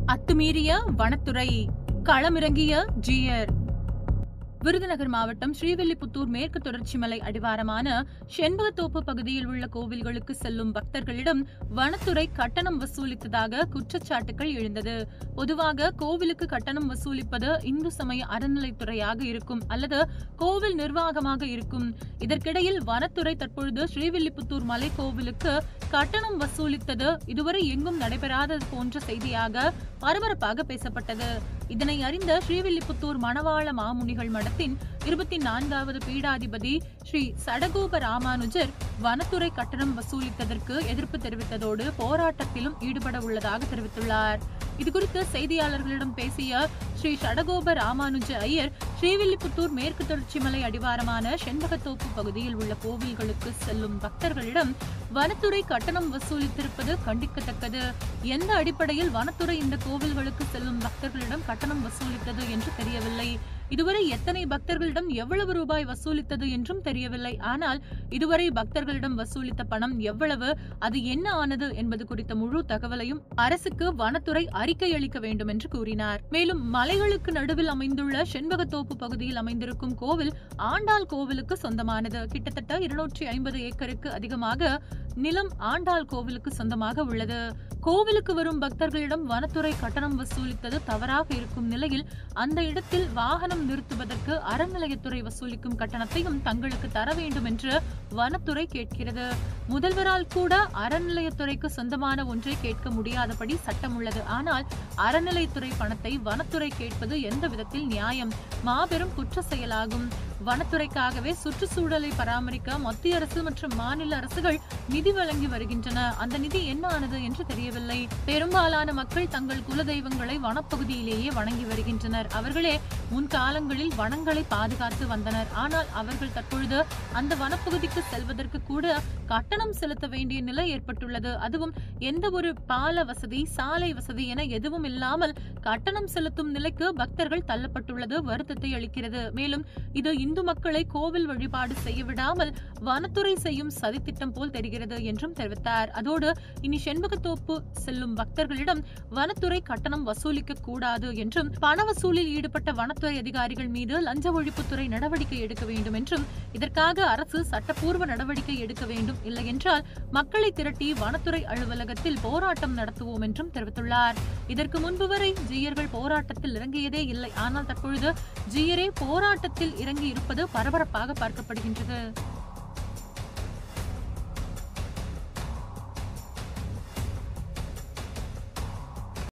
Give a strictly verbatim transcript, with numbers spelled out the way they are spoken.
அத்துமீறிய வனத்துறை, களமிறங்கிய ஜீயர். விருதுநகர் மாவட்டம் ஸ்ரீவில்லிபுத்தூர் மேற்கு தொடர்ச்சி மலை அடிவாரமான செண்பகத்தோப்பு பகுதியில் உள்ள கோவில்களுக்கு செல்லும் பக்தர்களிடம் வனத்துறை கட்டணம் வசூலித்ததாக குற்றச்சாட்டுகள் எழுந்தது. பொதுவாக கோவிலுக்கு கட்டணம் வசூலிப்பது இந்து சமய அறநிலைத்துறையாக இருக்கும் அல்லது கோவில் நிர்வாகமாக இருக்கும். இதற்கிடையில் வனத்துறை தற்பொழுது ஸ்ரீவில்லிபுத்தூர் மலை கோவிலுக்கு கட்டணம் வசூலித்தது இதுவரை எங்கும் நடைபெறாதது போன்ற செய்தியாக பரபரப்பாக பேசப்பட்டது. இதனை அறிந்த ஸ்ரீவில்லிபுத்தூர் மணவாள மாமுனிகள் மடத்தின் இருபத்தி நான்காவது பீடாதிபதி ஸ்ரீ சடகோப ராமானுஜர் வனத்துறை கட்டணம் வசூலித்ததற்கு எதிர்ப்பு தெரிவித்ததோடு போராட்டத்திலும் ஈடுபட உள்ளதாக தெரிவித்துள்ளார். இதுகுறித்து செய்தியாளர்களிடம் பேசிய ஸ்ரீ சடகோப ராமானுஜ ஐயர், ஸ்ரீவில்லிபுத்தூர் மேற்கு தொடர்ச்சி மலை அடிவாரமான செண்பகத்தோப்பு பகுதியில் உள்ள கோவில்களுக்கு செல்லும் பக்தர்களிடம் வனத்துறை கட்டணம் வசூலித்திருப்பது கண்டிக்கத்தக்கது. எந்த அடிப்படையில் வனத்துறை இந்த கோவில்களுக்கு செல்லும் பக்தர்களிடம் கட்டணம் வசூலித்தது என்று தெரியவில்லை. இதுவரை எத்தனை பக்தர்களிடம் எவ்வளவு ரூபாய் வசூலித்தது என்றும் தெரியவில்லை. ஆனால் இதுவரை பக்தர்களிடம் வசூலித்த பணம் எவ்வளவு, அது என்ன ஆனது என்பது குறித்த முழு தகவலையும் அரசுக்கு வனத்துறை அறிக்கை அளிக்க வேண்டும் என்று கூறினார். மேலும் மலைகளுக்கு நடுவில் அமைந்துள்ள செண்பகத்தோப்பு பகுதியில் அமைந்திருக்கும் கோவில் ஆண்டாள் கோவிலுக்கு சொந்தமானது. கிட்டத்தட்ட இருநூற்றி ஐம்பது ஏக்கருக்கு அதிகமாக நிலம் ஆண்டாள் கோவிலுக்கு சொந்தமாக உள்ளது. கோவிலுக்கு வரும் பக்தர்களிடம் வனத்துறை கட்டணம் வசூலித்தது தவறாக இருக்கும் நிலையில் அந்த இடத்தில் வாகனம் நிறுத்துவதற்கு அறநிலையத்துறை வசூலிக்கும் கட்டணத்தையும் தங்களுக்கு தர வேண்டும் என்று வனத்துறை கேட்கிறது. முதல்வரால் கூட அறநிலையத்துறைக்கு சொந்தமான ஒன்றை கேட்க முடியாதபடி சட்டம் உள்ளது. ஆனால் அறநிலையத்துறை பணத்தை வனத்துறை கேட்பது எந்த விதத்தில் நியாயம்? மாபெரும் குற்ற செயலாகும். வனத்துறைக்காகவே சுற்றுச்சூழலை பராமரிக்க மத்திய அரசு மற்றும் மாநில அரசுகள் நிதி வழங்கி வருகின்றன. அந்த நிதி என்ன ஆனது என்று தெரியவில்லை. பெரும்பாலான மக்கள் தங்கள் குலதெய்வங்களை வனப்பகுதியிலேயே வணங்கி வருகின்றனர். அவர்களே முன்காலங்களில் வனங்களை பாதுகாத்து வந்தனர். ஆனால் அவர்கள் தற்பொழுது அந்த வனப்பகுதிக்கு செல்வதற்கு கூட கட்டணம் செலுத்த வேண்டிய நிலை ஏற்பட்டுள்ளது. அதுவும் எந்த ஒரு பால வசதி, சாலை வசதி என எதுவும் இல்லாமல் கட்டணம் செலுத்தும் நிலைக்கு பக்தர்கள் தள்ளப்பட்டுள்ளது வருத்தத்தை அளிக்கிறது. மேலும் இது இந்து மக்களை கோவில் வழிபாடு செய்ய விடாமல் வனத்துறை செய்யும் சதித்திட்டம் போல் தெரிகிறது என்றும் தெரிவித்தார். அதோடு இனி செண்பகத்தோப்பு செல்லும் பக்தர்களிடம் வனத்துறை கட்டணம் வசூலிக்க கூடாது என்றும், பண வசூலில் ஈடுபட்ட வனத்துறை அதிகாரிகள் மீது லஞ்ச ஒழிப்புத்துறை நடவடிக்கை எடுக்க வேண்டும் என்றும், இதற்காக அரசு சட்டப்பூர்வ நடவடிக்கை எடுக்க வேண்டும், இல்லை என்றால் மக்களை திரட்டி வனத்துறை அலுவலகத்தில் போராட்டம் நடத்துவோம் என்றும் தெரிவித்துள்ளார். இதற்கு முன்பு வரை ஜீயர்கள் போராட்டத்தில் இறங்கியதே இல்லை. ஆனால் தற்பொழுது ஜீயரே போராட்டத்தில் இறங்கி இருப்பது பரபரப்பாக பார்க்கப்படுகின்றது.